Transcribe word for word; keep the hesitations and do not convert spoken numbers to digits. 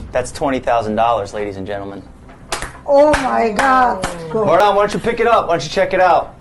That's twenty thousand dollars, ladies and gentlemen. Oh my God. Hold on, why don't you pick it up? Why don't you check it out?